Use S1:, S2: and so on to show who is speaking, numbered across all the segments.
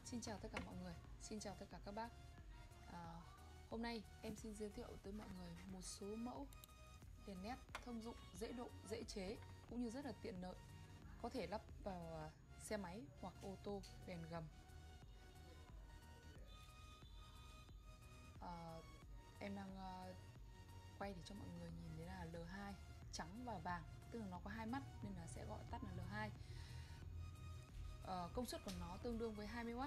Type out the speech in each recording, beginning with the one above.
S1: Xin chào tất cả mọi người, xin chào tất cả các bác. Hôm nay em xin giới thiệu tới mọi người một số mẫu đèn LED thông dụng, dễ độ, dễ chế cũng như rất là tiện lợi, có thể lắp vào xe máy hoặc ô tô, đèn gầm. Em đang quay để cho mọi người nhìn thấy là L2 trắng và vàng, tức là nó có hai mắt nên là sẽ gọi tắt là L2. Công suất của nó tương đương với 20W.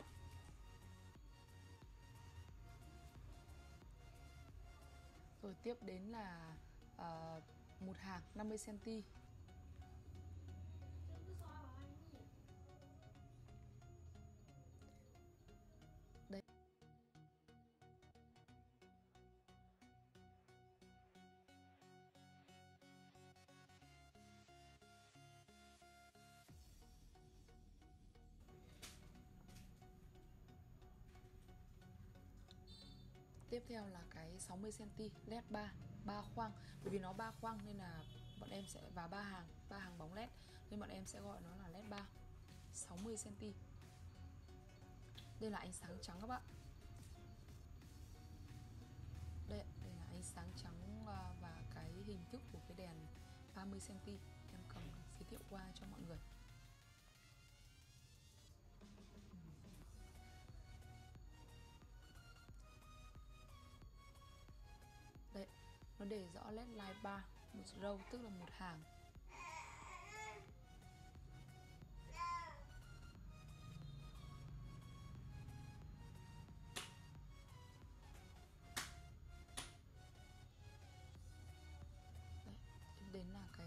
S1: Rồi tiếp đến là một hàng 50cm. Đây. Tiếp theo là cái 60cm LED 3 khoang. Bởi vì nó 3 khoang nên là bọn em sẽ vào 3 hàng bóng LED nên bọn em sẽ gọi nó là LED 3. 60cm. Đây là ánh sáng trắng các bạn. Đây là ánh sáng trắng và cái hình thức của cái đèn 30cm. Em cầm giới thiệu qua cho mọi người. Đây, nó để rõ LED line 3, một row tức là một hàng. Đây, đến là cái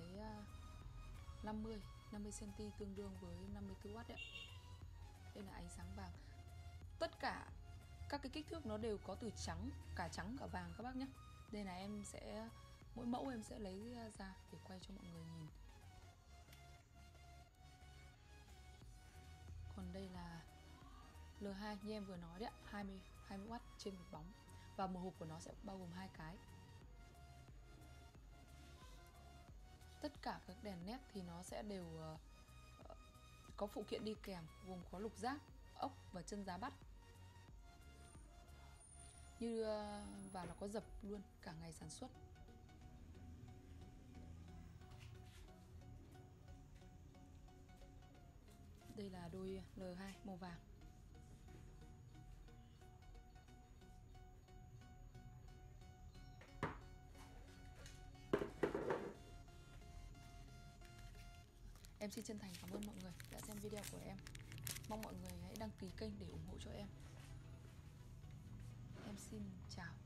S1: 50cm tương đương với 54W đấy. Đây là ánh sáng vàng. Tất cả các cái kích thước nó đều có từ trắng cả vàng các bác nhé. Đây là em sẽ mỗi mẫu em sẽ lấy ra để quay cho mọi người nhìn. Còn đây là L2 như em vừa nói đấy, 20W trên một bóng. Và một hộp của nó sẽ bao gồm 2 cái. Tất cả các đèn LED thì nó sẽ đều có phụ kiện đi kèm gồm có lục giác, ốc và chân giá bắt. Và nó có dập luôn cả ngày sản xuất. Đây là đôi L2 màu vàng. Em xin chân thành cảm ơn mọi người đã xem video của em. Mong mọi người hãy đăng ký kênh để ủng hộ cho em. Em xin chào.